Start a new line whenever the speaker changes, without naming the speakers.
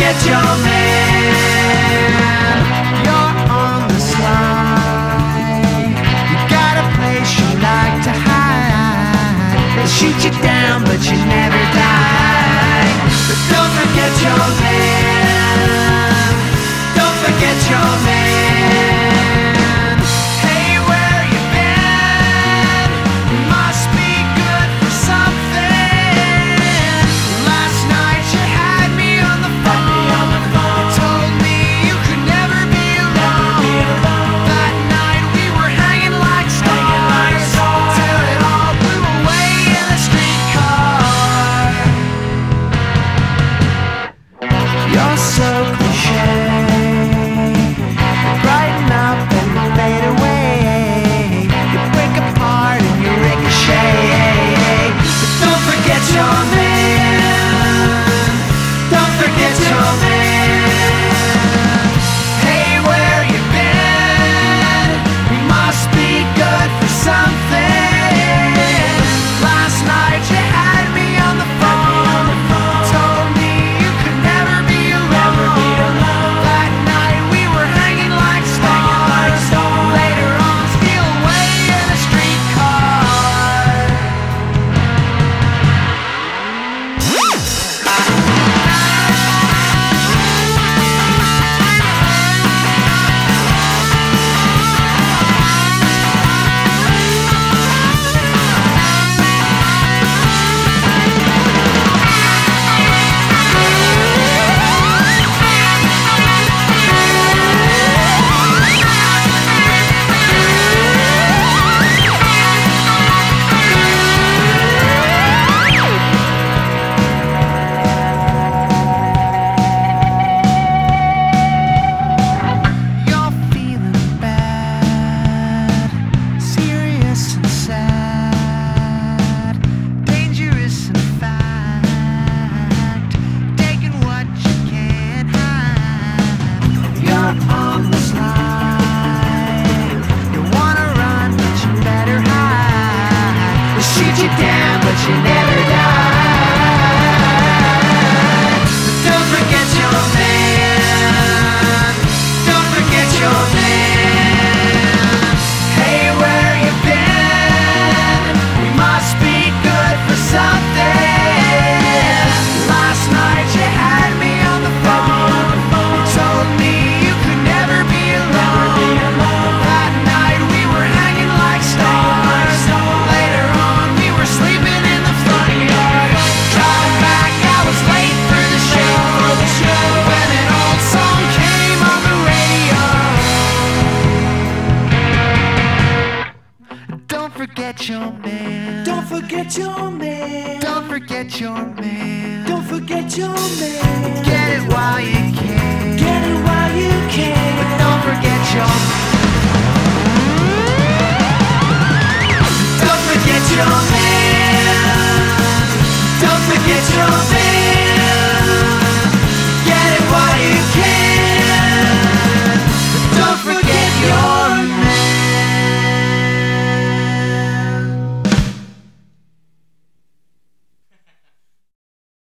forget your man. You're on the slide. You got a place you like to hide. They'll shoot you down, but you never die. But don't forget your man. Don't forget your man. Hey, where you been? You must be good for something. Last night you had me on the phone. Told me you could never be alone. That night we were hanging like stars till it all blew away in a streetcar. You're so cliche. You brighten up and you fade away. You break apart and you ricochet. But don't forget your man. Don't forget your man. Hey, where you been? You must be good for something. Last night you had me on the phone. Told me you could never be alone. That night we were hanging like stars. Later on, steal away in a streetcar. You're feeling bad, serious and sad, dangerous in fact, taking what you can't hide. You're on the slide. You wanna run, but you better hide. They'll shoot you down, but you never die. But don't forget your man. Don't forget your man. Hey, where you been? We must be good for something. Last night you had me on the phone. Told me you could never be alone. That night we were hanging like stars. Later on we were sleeping in the front yard. Driving back, I was late for the show. When an old song came on the radio. Don't forget your man.
Don't forget your man.
Don't forget your man.
Don't forget your man.
Get it while you can.
Get it while you can.
But don't forget your Don't forget your man. Don't forget your man.